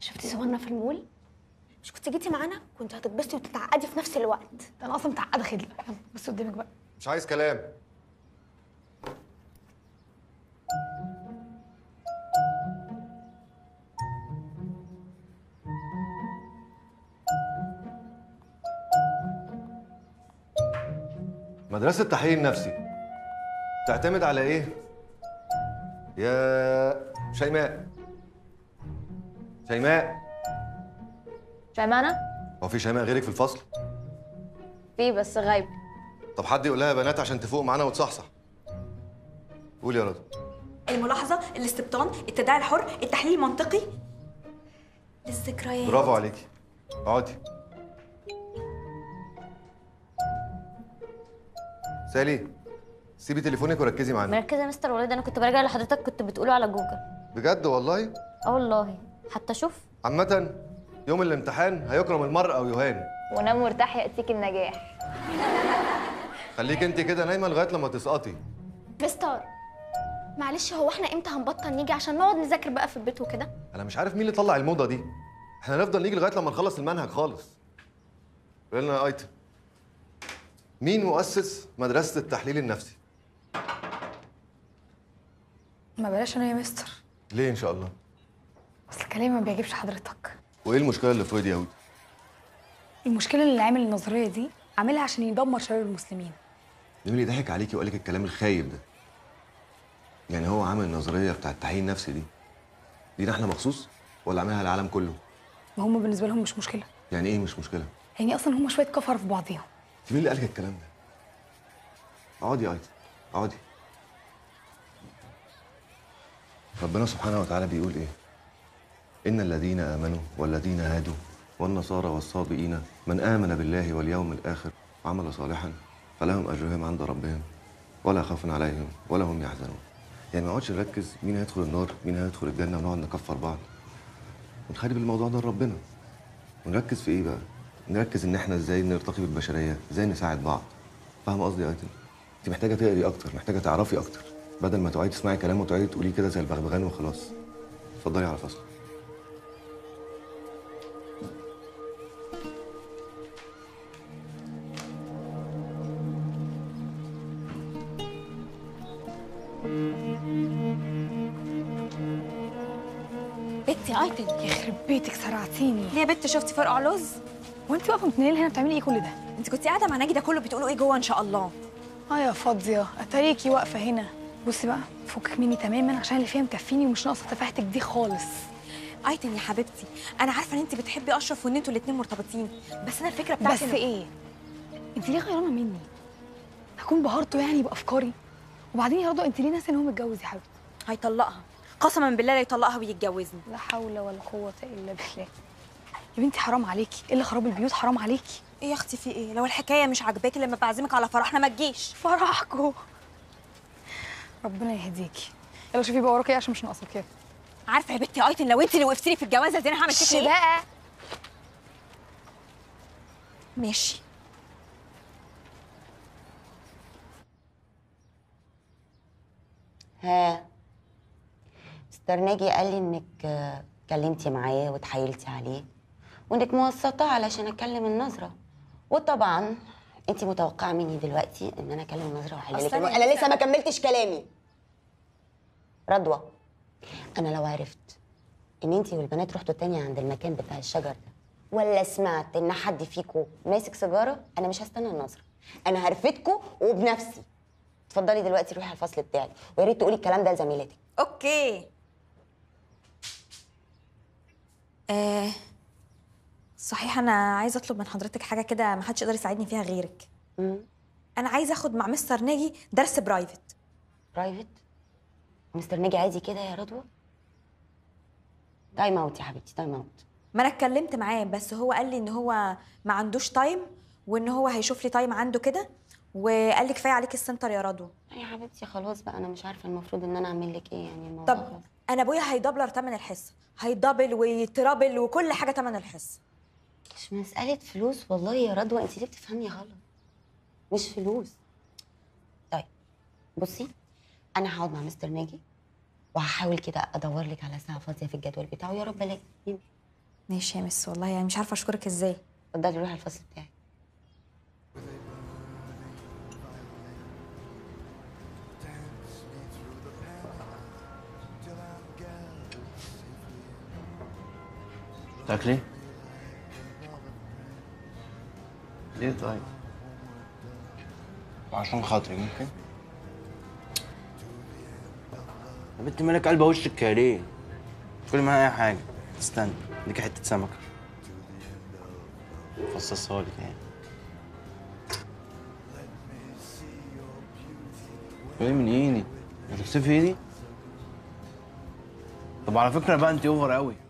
شفتي صورنا في المول؟ مش كنت جيتي معانا كنت هتتبسطي وتتعقدي في نفس الوقت. ده انا اصلا متعقده خدله. يلا بصي قدامك بقى. مش عايز كلام. مدرسة التحليل النفسي تعتمد على ايه؟ يا شيماء. شيماء، شيمانة؟ هو في شيماء غيرك في الفصل؟ في بس غايب. طب حد يقول لها يا بنات عشان تفوق معانا وتصحصح. قولي يا رضا. الملاحظة، الاستبطان، التداعي الحر، التحليل المنطقي للذكريات. برافو عليكي. اقعدي. سالي، سيبي تليفونك وركزي معانا. مركزة يا مستر وليد، انا كنت براجع اللي حضرتك كنت بتقوله على جوجل. بجد والله؟ اه والله، حتى شوف. عامة يوم الامتحان هيكرم المرء او يهان. ونام مرتاح يأتيك النجاح. خليك انت كده نايمه لغايه لما تسقطي. مستر معلش، هو احنا امتى هنبطل نيجي عشان نقعد نذاكر بقى في البيت وكده؟ انا مش عارف مين اللي طلع الموضه دي. احنا هنفضل نيجي لغايه لما نخلص المنهج خالص. قول لنا يا ايتن، مين مؤسس مدرسه التحليل النفسي؟ ما بلاش انا يا مستر، ليه ان شاء الله؟ اصل كلامي ما بيعجبش حضرتك. وايه المشكله اللي في وادي يا ودي؟ المشكله اللي عامل النظريه دي عاملها عشان يدمر شباب المسلمين. مين اللي ضحك عليكي وقال لك الكلام الخايب ده؟ يعني هو عامل النظريه بتاع التحليل النفسي دي لينا احنا مخصوص ولا عاملها للعالم كله؟ ما هم بالنسبه لهم مش مشكله. يعني ايه مش مشكله؟ يعني اصلا هم شويه كفر في بعضيهم. مين اللي قال لك الكلام ده؟ اقعدي يا ايتن، اقعدي. ربنا سبحانه وتعالى بيقول ايه؟ إن الذين آمنوا والذين هادوا والنصارى والصابئين من آمن بالله واليوم الآخر وعمل صالحا فلهم أجرهم عند ربهم ولا خوف عليهم ولا هم يحزنون. يعني ما نقعدش نركز مين هيدخل النار مين هيدخل الجنة ونقعد نكفر بعض ونخلي الموضوع ده لربنا. ونركز في إيه بقى؟ نركز إن إحنا إزاي نرتقي بالبشرية، إزاي نساعد بعض. فاهمة قصدي يا أيتن؟ أنت محتاجة تقري أكتر، محتاجة تعرفي أكتر بدل ما تقعدي تسمعي كلام وتقعدي تقوليه كده زي البغبغان وخلاص. اتفضلي على الفصل. بنتي ايتن، يخرب بيتك سرعتيني. ليه يا بت شفتي فرق علوز؟ وانت واقفه متنيله هنا بتعملي ايه كل ده؟ انت كنتي قاعده مع ناجي، ده كله بتقولوا ايه جوه ان شاء الله؟ يا فاضيه، اتاريكي واقفه هنا. بصي بقى، فكك مني تماما عشان اللي فيها مكفيني ومش ناقصه تفاهتك دي خالص. ايتن يا حبيبتي، انا عارفه ان انت بتحبي اشرف وان انتوا الاتنين مرتبطين، بس انا الفكره بتاعتي بس ايه؟ انت ليه غيرانه مني؟ هكون بهرته يعني بافكاري؟ وبعدين يا رضوى انت ليه ناسيه ان هو متجوز يا حبيبتي؟ هيطلقها، قسما بالله لا يطلقها ويتجوزني. لا حول ولا قوه الا بالله. يا بنتي حرام عليكي، ايه اللي خراب البيوت حرام عليكي. ايه يا اختي في ايه؟ لو الحكايه مش عاجباكي لما بعزمك على فرحنا ما تجيش. فرحكوا ربنا يهديكي. يلا شوفي بقى وراكي ايه عشان مش ناقصه كده. عارفه يا بنتي ايتن، لو انت اللي وقفتي لي في الجوازه دي انا هعمل فيكي ايه؟ بقى ماشي. ها، مستر ناجي قال لي انك اتكلمتي معاه وتحايلتي عليه وانك موسطاه علشان اكلم النظره، وطبعا انت متوقعه مني دلوقتي ان انا اكلم النظره واحل لك. انا لسه ما كملتش كلامي. رضوى، انا لو عرفت ان انت والبنات رحتوا تاني عند المكان بتاع الشجر ده ولا سمعت ان حد فيكم ماسك سيجاره، انا مش هستنى النظره، انا هرفدكم وبنفسي. اتفضلي دلوقتي روحي على الفصل بتاعي، ويا ريت تقولي الكلام ده لزميلاتك. اوكي. صحيح انا عايزه اطلب من حضرتك حاجه كده ما حدش يقدر يساعدني فيها غيرك. انا عايزه اخد مع مستر ناجي درس برايفت. برايفت؟ مستر ناجي عايزي كده يا رضوى؟ تايم اوت يا حبيبتي، تايم اوت. ما انا اتكلمت معاه بس هو قال لي ان هو ما عندوش تايم وان هو هيشوف لي تايم عنده كده، وقال لي كفايه عليك السنتر يا رضوى. يا حبيبتي خلاص بقى، انا مش عارفه المفروض ان انا اعمل لك ايه يعني الموضوع. طب انا ابويا هيدبلر تمن الحصه، هيدبل ويترابل وكل حاجه تمن الحصه. مش مساله فلوس والله يا رضوى، انت ليه بتفهمي غلط؟ مش فلوس. طيب بصي، انا هقعد مع مستر ناجي وهحاول كده ادور لك على ساعه فاضيه في الجدول بتاعه، يا رب الاقي. ماشي يا مس، والله يعني مش عارفه اشكرك ازاي. اتفضلي روحي الفصل بتاعك. تاكلي؟ ليه طيب؟ عشان خاطري ممكن؟ يا بنت مالك قلبه وشك كده ليه؟ كلي معايا اي حاجة. استنى اديك حتة سمكة فصصها لك يعني. كلي من ايدي، مش هتكسفي ايدي؟ طب على فكرة بقى انت اوفر قوي.